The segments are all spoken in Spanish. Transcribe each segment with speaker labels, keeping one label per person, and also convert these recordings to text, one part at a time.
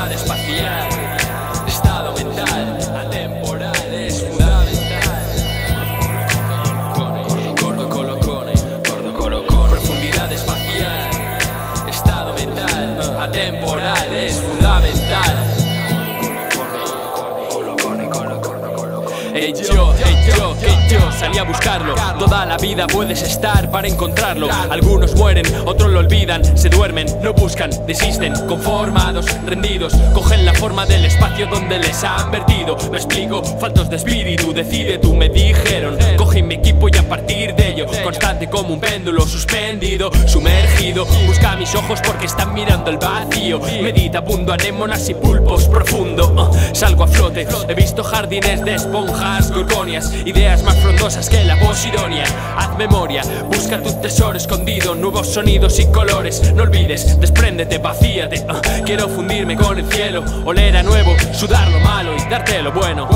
Speaker 1: profundidad espacial. Estado mental, atemporal, es fundamental. Profundidad espacial. Estado mental, atemporal, es fundamental. Yo salí a buscarlo. Toda la vida puedes estar para encontrarlo. Algunos mueren, otros lo olvidan. Se duermen, no buscan, desisten. Conformados, rendidos, cogen la forma del espacio donde les han vertido. Me explico, faltos de espíritu, decide tú, me dijeron. Cogí mi equipo y a partir de ello, constante como un péndulo, suspendido, sumergido. Busca mis ojos porque están mirando el vacío. Medita, bundo, anémonas y pulpos profundo. Salgo a flote, he visto jardines de esponjas, gorgonias, ideas más frondosas que la posidonia. Haz memoria, busca tu tesoro escondido, nuevos sonidos y colores. No olvides, despréndete, vacíate. Quiero fundirme con el cielo, oler a nuevo, sudar lo malo y darte lo bueno.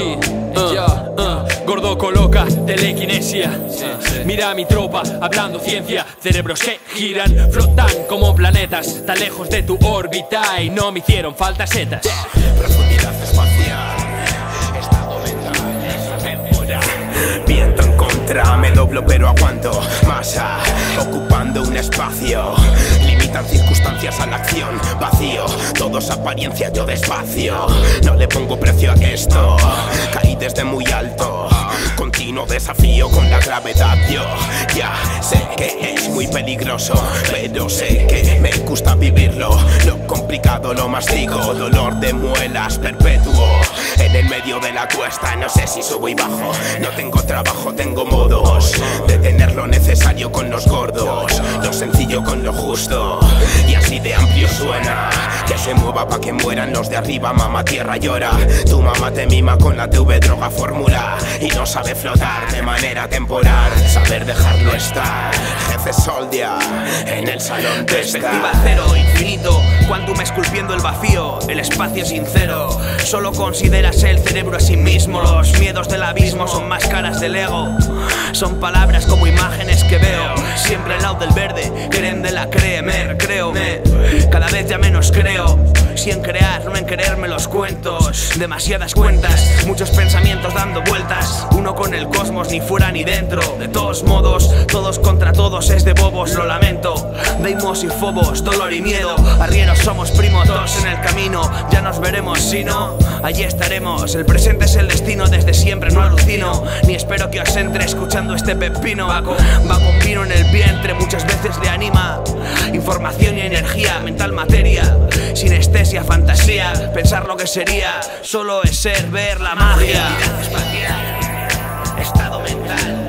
Speaker 1: Gordo coloca telequinesia. Mira a mi tropa hablando ciencia. Cerebros que giran, flotan como planetas, tan lejos de tu órbita y no me hicieron falta setas.
Speaker 2: Profundidad espacial, estado mental, temporal. Viento en contra, me doblo pero aguanto. Masa, ocupando un espacio. Limitan circunstancias a la acción. Vacío, todo es apariencia, yo despacio. No le pongo precio a esto. Caí desde muy alto. Continuo desafío con la gravedad. Yo ya sé que es muy peligroso, pero sé que me gusta vivirlo. Lo complicado lo mastigo, dolor de muelas perpetuo. En el medio de la cuesta, no sé si subo y bajo. No tengo trabajo, tengo modos de tener lo necesario con los gordos, lo sencillo con lo justo. Y así de amplio suena, que se mueva pa' que mueran los de arriba. Mamá tierra llora, tu mamá te mima con la TV droga fórmula y no sabe flotar de manera temporal, saber dejarlo estar. Jefe Soldia en el salón de
Speaker 3: perspectiva cero, infinito, Quantum esculpiendo el vacío, el espacio sincero. Solo consideras el cerebro a sí mismo. Los miedos del abismo son máscaras del ego. Son palabras como imágenes que veo. Siempre al lado del verde, creen de la creemer, créome. Cada vez ya menos creo. Si en crear, no en quererme los cuentos. Demasiadas cuentas, muchos pensamientos dando vueltas. Uno con el cosmos, ni fuera ni dentro. De todos modos, todos contra todos es de bobos, lo lamento. Deimos y fobos, dolor y miedo. Arrieros somos primos, todos en el camino. Ya nos veremos, si no, allí estaremos. El presente es el destino, desde siempre no alucino. Ni espero que os entre escuchando este pepino. Va con vino en el vientre, muchas veces le anima. Información y energía, mental materia. Sinestesia, fantasía, pensar lo que sería. Solo es ser, ver la magia.
Speaker 2: espacial, estado mental.